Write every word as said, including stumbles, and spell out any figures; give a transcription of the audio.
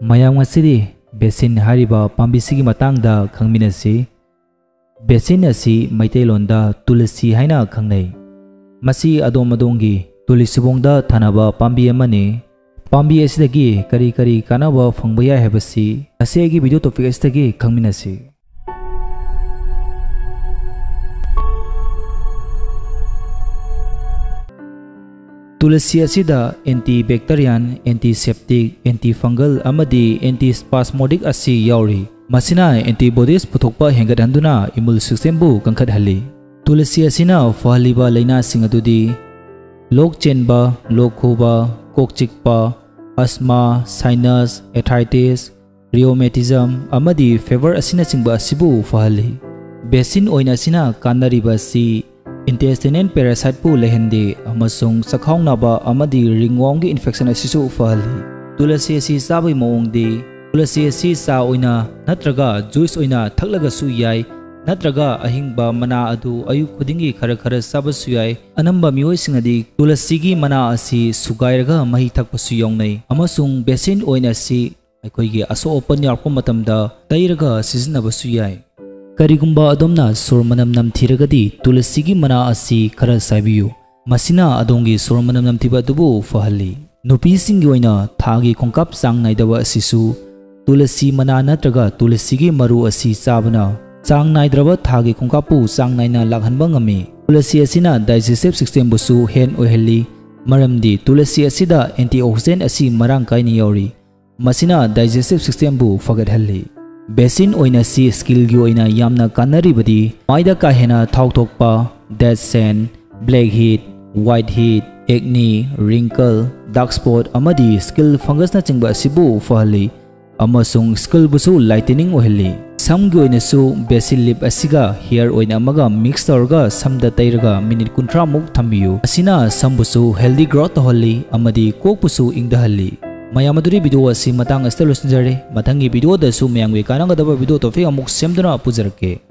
ꯃꯌꯥꯝ ꯉꯁꯤꯗꯤ ꯕꯦꯁꯤꯟ ꯍꯥꯏꯔꯤꯕ ꯄꯥꯝꯕꯤꯁꯤꯒꯤ ꯃꯇꯥꯡꯗ ꯈꯪꯃꯤꯟꯅꯁꯤ꯫ ꯕꯦꯁꯤꯟ ꯑꯁꯤ ꯃꯩꯇꯩꯂꯣꯟꯗ ꯇꯨꯂꯁꯤ ꯍꯥꯏꯅ ꯈꯪꯅꯩ꯫ ꯃꯁꯤ ꯑꯗꯣꯝ ꯑꯗꯣꯝꯒꯤ ꯇꯨꯂꯁꯤꯕꯣꯡꯗ ꯊꯥꯅꯕ ꯄꯥꯝꯕꯤ ꯑꯃꯅꯤ꯫ ꯄꯥꯝꯕꯤ ꯑꯁꯤꯗꯒꯤ ꯀꯔꯤ ꯀꯔꯤ ꯀꯥꯟꯅꯕ ꯐꯪꯕ ꯌꯥꯏ ꯍꯥꯏꯕꯁꯤ ꯉꯁꯤ ꯑꯩꯒꯤ ꯚꯤꯗꯤꯑꯣ ꯇꯣꯄꯤꯛ ꯑꯁꯤꯗꯒꯤ ꯈꯪꯃꯤꯟꯅꯁꯤ꯫ ꯇꯨꯂꯁꯤ ꯑꯁꯤꯗ antibacterial, antiseptic, antifungal ꯑꯃꯗꯤ ꯑꯦꯟꯇꯤ ꯁ꯭ꯄꯥꯁꯃꯣꯗꯤꯛ ꯑꯁꯤ ꯌꯥꯎꯔꯤ꯫ ꯃꯁꯤꯅ ꯑꯦꯟꯇꯤꯕꯣꯗꯤꯁ ꯄꯨꯊꯣꯛꯄ ꯍꯦꯟꯒꯠꯍꯟꯗꯨꯅ ꯏꯃ꯭ꯌꯨꯟ ꯁꯤꯁꯇꯦꯝꯕꯨ ꯀꯟꯈꯠꯍꯜꯂꯤ꯫ ꯇꯨꯂꯁꯤ ꯑꯁꯤꯅ ꯐꯍꯜꯂꯤꯕ ꯂꯩꯅꯥꯁꯤꯡ ꯑꯗꯨꯗꯤ ꯂꯣꯛ ꯆꯦꯟꯕ, ꯂꯣꯛ ꯈꯨꯕ, ꯀꯣꯛ ꯆꯤꯛꯄ, ꯑꯁꯃꯥ, ꯁꯥꯏꯅꯁ, ꯑꯦꯊꯥꯏꯇꯤꯁ, ꯔꯤꯌꯣꯃꯦꯇꯤꯖꯝ ꯑꯃꯗꯤ ꯐꯦꯚꯔ ꯑꯁꯤꯅꯆꯤꯡꯕ ꯑꯁꯤꯕꯨ ꯐꯍꯜꯂꯤ꯫ ꯕꯦꯁꯤꯟ ꯑꯣꯏꯜ ꯑꯁꯤꯅ ꯀꯥꯟꯅꯔꯤꯕ ꯑꯁꯤ ꯏꯟꯇꯦꯁꯇꯤꯅꯦꯜ ꯄꯦꯔꯥꯁꯥꯏꯠꯄꯨ ꯂꯩꯍꯟꯗꯦ ꯑꯃꯁꯨꯡ ꯆꯈꯥꯎ ꯅꯥꯕ ꯑꯃꯗꯤ ꯔꯤꯡꯋꯥꯔꯝꯒꯤ ꯏꯟꯐꯦꯛꯁꯟ ꯑꯁꯤꯁꯨ ꯐꯍꯜꯂꯤ꯫ ꯇꯨꯂꯁꯤ ꯑꯁꯤ ꯆꯥꯕꯒꯤ ꯃꯑꯣꯡꯗꯤ ꯇꯨꯂꯁꯤ ꯑꯁꯤ ꯆꯥ ꯑꯣꯏꯅ ꯅꯠꯇ꯭ꯔꯒ ꯖꯨꯏꯁ ꯑꯣꯏꯅ ꯊꯛꯂꯒꯁꯨ ꯌꯥꯏ, ꯅꯠꯇ꯭ꯔꯒ ꯑꯍꯤꯡꯕ ꯃꯅꯥ ꯑꯗꯨ ꯑꯌꯨꯛ ꯈꯨꯗꯤꯡꯒꯤ ꯈꯔ ꯈꯔ ꯆꯥꯕꯁꯨ ꯌꯥꯏ꯫ ꯑꯅꯝꯕ ꯃꯤꯑꯣꯏꯁꯤꯡꯅꯗꯤ ꯇꯨꯂꯁꯤꯒꯤ ꯃꯅꯥ ꯑꯁꯤ ꯁꯨꯒꯥꯏꯔꯒ ꯃꯍꯤ ꯊꯛꯄꯁꯨ ꯌꯥꯎꯅꯩ ꯑꯃꯁꯨꯡ ꯕꯦꯁꯤꯟ ꯑꯣꯏꯜ ꯑꯁꯤ ꯑꯩꯈꯣꯏꯒꯤ ꯑꯁꯣꯛ ꯑꯄꯟ ꯌꯥꯎꯔꯛꯄ ꯃꯇꯝꯗ ꯇꯩꯔꯒ ꯁꯤꯖꯤꯟꯅꯕꯁꯨ ꯌꯥꯏ꯫ ꯀꯔꯤꯒꯨꯝꯕ ꯑꯗꯣꯝꯅ ꯁꯣꯔ ꯃꯅꯝ ꯅꯝꯊꯤꯔꯒꯗꯤ ꯇꯨꯂꯁꯤꯒꯤ ꯃꯅꯥ ꯑꯁꯤ ꯈꯔ ꯆꯥꯏꯕꯤꯌꯨ꯫ ꯃꯁꯤꯅ ꯑꯗꯣꯝꯒꯤ ꯁꯣꯔ ꯃꯅꯝ ꯅꯝꯊꯤꯕ ꯑꯗꯨꯕꯨ ꯐꯍꯜꯂꯤ꯫ ꯅꯨꯄꯤꯁꯤꯡꯒꯤ ꯑꯣꯏꯅ ꯊꯥꯒꯤ ꯈꯣꯡꯀꯥꯞ ꯆꯥꯡ ꯅꯥꯏꯗꯕ ꯑꯁꯤꯁꯨ ꯇꯨꯂꯁꯤ ꯃꯅꯥ ꯅꯠꯇ꯭ꯔꯒ ꯇꯨꯂꯁꯤꯒꯤ ꯃꯔꯨ ꯑꯁꯤ ꯆꯥꯕꯅ ꯆꯥꯡ ꯅꯥꯏꯗ꯭ꯔꯕ ꯊꯥꯒꯤ ꯈꯣꯡꯀꯥꯞꯄꯨ ꯆꯥꯡ ꯅꯥꯏꯅ ꯂꯥꯛꯍꯟꯕ ꯉꯝꯃꯤ꯫ ꯇꯨꯂꯁꯤ ꯑꯁꯤꯅ ꯗꯥꯏꯖꯦꯁꯇꯤꯚ ꯁꯤꯁꯇꯦꯝꯕꯨꯁꯨ ꯍꯦꯟ ꯑꯣꯏꯍꯜꯂꯤ, ꯃꯔꯝꯗꯤ ꯇꯨꯂꯁꯤ ꯑꯁꯤꯗ ꯑꯦꯟꯇꯤꯑꯣꯛꯁꯤꯗꯦꯟ ꯑꯁꯤ ꯃꯔꯥꯡ ꯀꯥꯏꯅ ꯌꯥꯎꯔꯤ꯫ ꯃꯁꯤꯅ ꯗꯥꯏꯖꯦꯁꯇꯤꯚ ꯁꯤꯁꯇꯦꯝꯕꯨ ꯐꯒꯠꯍꯜꯂꯤ꯫ ꯕꯦꯁꯤꯟ ꯑꯣꯏꯜ ꯑꯁꯤ ꯁ꯭ꯀꯤꯜꯒꯤ ꯑꯣꯏꯅ ꯌꯥꯝꯅ ꯀꯥꯟꯅꯔꯤꯕꯗꯤ ꯃꯥꯏꯗ ꯀꯥ ꯍꯦꯟꯅ ꯊꯥꯎ ꯊꯣꯛꯄ, dead skin, blackhead, whitehead, acne, wrinkle, dark spot ꯑꯃꯗꯤ ꯁ꯭ꯀꯤꯜ ꯐꯪꯒꯁꯅꯆꯤꯡꯕ ꯑꯁꯤꯕꯨ ꯐꯍꯜꯂꯤ ꯑꯃꯁꯨꯡ ꯁ꯭ꯀꯤꯜꯕꯨꯁꯨ ꯂꯥꯏꯇꯦꯅꯤꯡ ꯑꯣꯏꯍꯜꯂꯤ꯫ ꯁꯝꯒꯤ ꯑꯣꯏꯅꯁꯨ ꯕꯦꯁꯤꯜ ꯂꯤꯞ ꯑꯁꯤꯒ ꯍꯤꯌꯔ ꯑꯣꯏꯜ ꯑꯃꯒ ꯃꯤꯛꯁ ꯇꯧꯔꯒ ꯁꯝꯗ ꯇꯩꯔꯒ ꯃꯤꯅꯤꯠ ꯀꯨꯟꯊ꯭ꯔꯥꯃꯨꯛ ꯊꯝꯕꯤꯌꯨ꯫ ꯑꯁꯤꯅ ꯁꯝꯕꯨꯁꯨ ꯍꯦꯜꯗꯤ ꯒ꯭ꯔꯣꯊ ꯇꯧꯍꯜꯂꯤ ꯑꯃꯗꯤ ꯀꯣꯛꯄꯨꯁꯨ ꯏꯪꯊꯍꯜꯂꯤ꯫ ꯃꯌꯥꯝ ꯑꯗꯨꯗꯤ ꯚꯤꯗꯤꯑꯣ ꯑꯁꯤ ꯃꯇꯥꯡ ꯑꯁꯤꯗ ꯂꯣꯏꯁꯤꯟꯖꯔꯦ꯫ ꯃꯊꯪꯒꯤ ꯚꯤꯗꯤꯑꯣꯗꯁꯨ ꯃꯌꯥꯝꯒꯤ ꯀꯥꯟꯅꯒꯗꯕ ꯚꯤꯗꯤꯑꯣ ꯇꯣꯄꯤꯛ ꯑꯃꯨꯛ ꯁꯦꯝꯗꯨꯅ ꯄꯨꯖꯔꯛꯀꯦ꯫